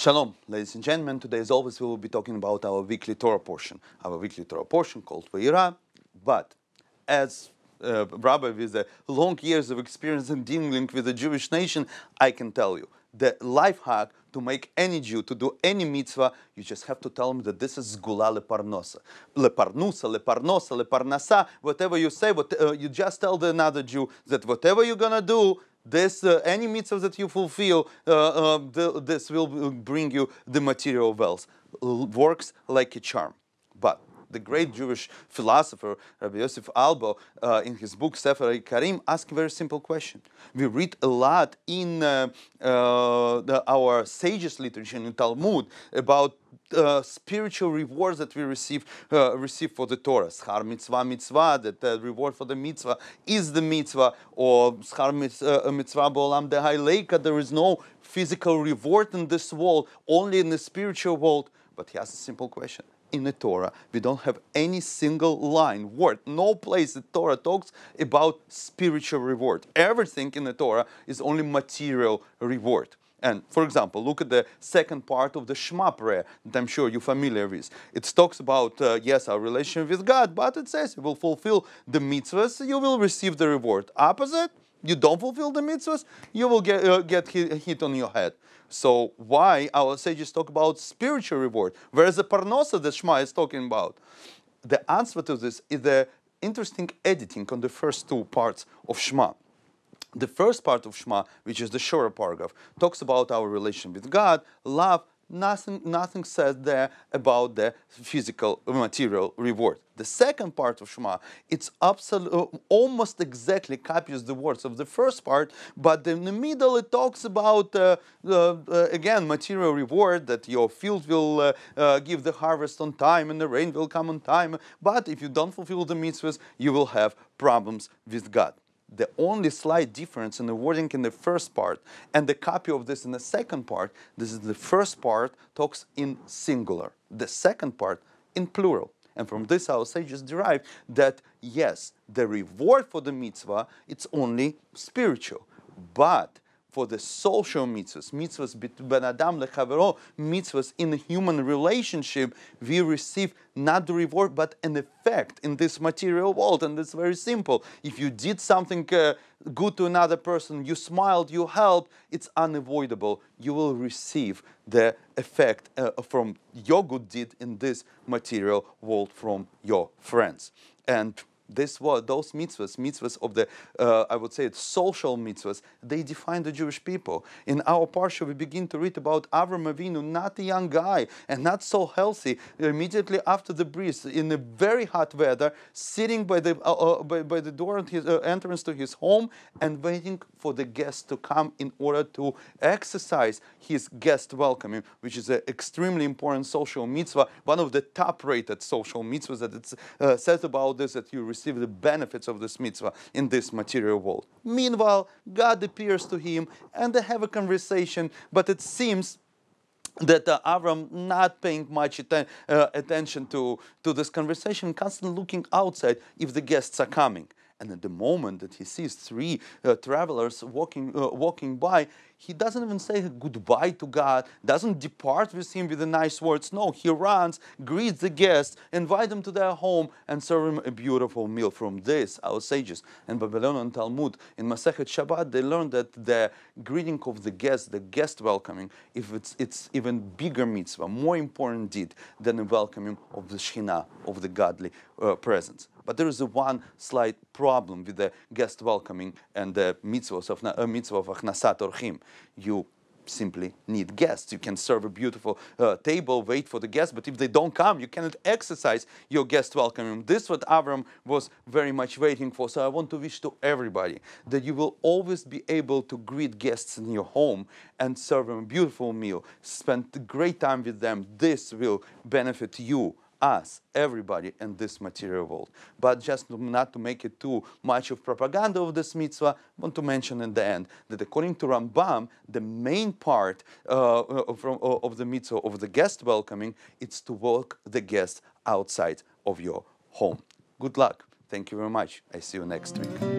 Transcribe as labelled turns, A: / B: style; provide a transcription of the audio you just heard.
A: Shalom, ladies and gentlemen. Today, as always, we will be talking about our weekly Torah portion. Our weekly Torah portion called Vayira. But as a rabbi with long years of experience in dealing with the Jewish nation, I can tell you the life hack to make any Jew to do any mitzvah, you just have to tell him that this is Gula leparnosa, leparnasa, whatever you say. You just tell the another Jew that whatever you're gonna do, this any mitzvah that you fulfill, this will bring you the material wealth. Works like a charm. But the great Jewish philosopher Rabbi Yosef Albo, in his book Sefer Karim, asked a very simple question. We read a lot in our sages' literature in Talmud about spiritual rewards that we receive for the Torah. Schar mitzvah mitzvah, that the reward for the mitzvah is the mitzvah, or schar mitzvah b'olam de'ha'leika, there is no physical reward in this world, only in the spiritual world. But he asks a simple question. In the Torah, we don't have any single line, word, no place the Torah talks about spiritual reward. Everything in the Torah is only material reward. And for example, look at the second part of the Shema prayer that I'm sure you're familiar with. It talks about, yes, our relation with God, but it says you will fulfill the mitzvahs, you will receive the reward. Opposite, you don't fulfill the mitzvahs, you will get hit on your head. So why our sages talk about spiritual reward, whereas the parnosa that Shema is talking about? The answer to this is the interesting editing on the first two parts of Shema. The first part of Shema, which is the shorter paragraph, talks about our relation with God, love. Nothing said there about the physical material reward. The second part of Shema, it's almost exactly copies the words of the first part, but in the middle it talks about again material reward, that your field will give the harvest on time and the rain will come on time. But if you don't fulfill the mitzvahs, you will have problems with God. The only slight difference in the wording in the first part and the copy of this in the second part, this is the first part talks in singular, the second part in plural. And from this our sages derive that yes, the reward for the mitzvah, it's only spiritual. But for the social mitzvahs ben adam lechavero, mitzvahs in a human relationship, we receive not the reward but an effect in this material world. And it's very simple. If you did something good to another person, you smiled, you helped, it's unavoidable. You will receive the effect from your good deed in this material world from your friends. And those mitzvahs of the, I would say, social mitzvahs, they define the Jewish people. In our parsha, we begin to read about Avram Avinu, not a young guy and not so healthy, immediately after the bris, in a very hot weather, sitting by the door of his entrance to his home and waiting for the guests to come in order to exercise his guest welcoming, which is an extremely important social mitzvah, one of the top-rated social mitzvahs that it says about this, that you receive the benefits of this mitzvah in this material world. Meanwhile, God appears to him and they have a conversation, but it seems that Avram not paying much attention to this conversation, constantly looking outside if the guests are coming. And at the moment that he sees three travelers walking by, he doesn't even say goodbye to God, doesn't depart with him with the nice words. No, he runs, greets the guests, invites them to their home, and serve them a beautiful meal. From this, our sages in Babylonian Talmud, in Masechet Shabbat, they learned that the greeting of the guest welcoming, if it's even bigger mitzvah, more important deed than the welcoming of the Shekhinah, of the godly presence. But there is one slight problem with the guest welcoming and the mitzvah of Achnasat Orchim. You simply need guests. You can serve a beautiful table, wait for the guests, but if they don't come, you cannot exercise your guest welcoming. This is what Avram was very much waiting for. So I want to wish to everybody that you will always be able to greet guests in your home and serve them a beautiful meal. Spend a great time with them. This will benefit you, us, everybody in this material world. But just not to make it too much of propaganda of this mitzvah, I want to mention in the end that according to Rambam, the main part of the mitzvah of the guest welcoming, it's to welcome the guests outside of your home. Good luck. Thank you very much. I see you next week.